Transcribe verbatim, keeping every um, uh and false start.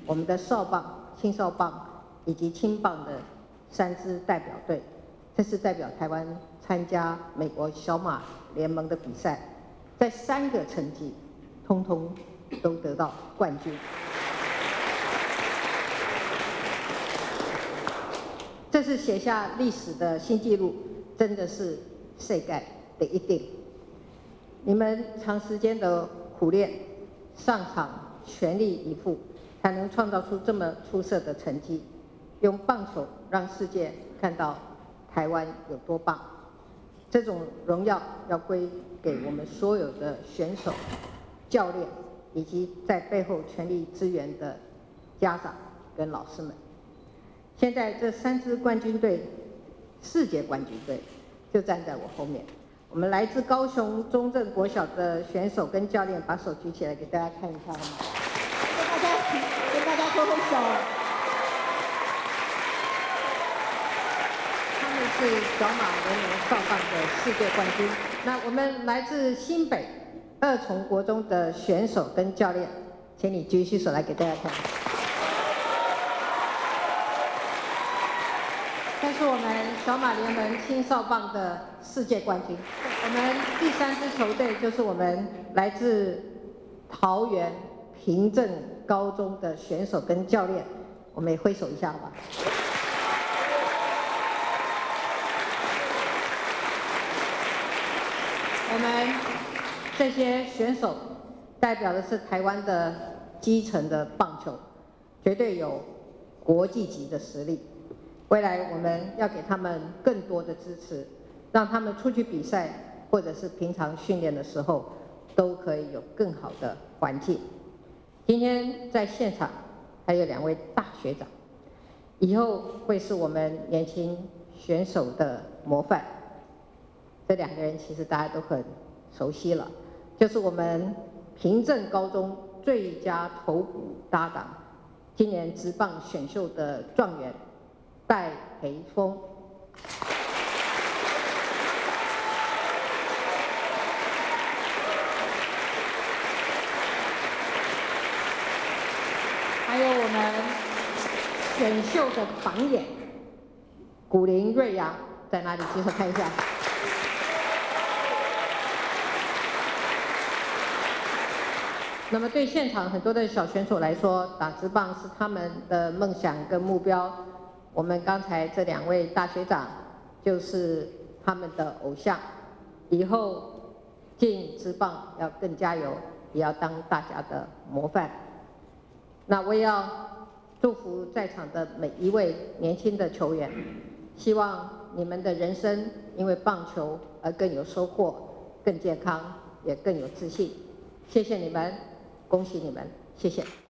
我们的少棒、青少棒以及青棒的三支代表队，这是代表台湾参加美国小马联盟的比赛，在三个成绩，通通都得到冠军。这是写下历史的新纪录，真的是世界的一定。你们长时间的苦练，上场全力以赴，才能创造出这么出色的成绩。用棒球让世界看到台湾有多棒，这种荣耀要归给我们所有的选手、教练以及在背后全力支援的家长跟老师们。现在这三支冠军队，世界冠军队就站在我后面。我们来自高雄中正国小的选手跟教练，把手举起来给大家看一看好吗？跟大家跟大家挥挥手。他们是小马联盟少棒的世界冠军。那我们来自新北二重国中的选手跟教练，请你举起手来给大家看。这是我们小马联盟青少棒的世界冠军。我们第三支球队就是我们来自桃园平镇高中的选手跟教练，我们也挥手一下好吧。我们这些选手代表的是台湾的基层的棒球，绝对有国际级的实力。未来我们要给他们更多的支持，让他们出去比赛或者是平常训练的时候，都可以有更好的环境。今天在现场还有两位大学长，以后会是我们年轻选手的模范。这两个人其实大家都很熟悉了，就是我们平镇高中最佳投捕搭档，今年职棒选秀的状元戴培峰。还有我们选秀的榜眼古林瑞阳在哪里？举手看一下。那么对现场很多的小选手来说，打职棒是他们的梦想跟目标。我们刚才这两位大学长就是他们的偶像，以后进职棒要更加油，也要当大家的模范。那我也要祝福在场的每一位年轻的球员，希望你们的人生因为棒球而更有收获、更健康，也更有自信。谢谢你们，恭喜你们，谢谢。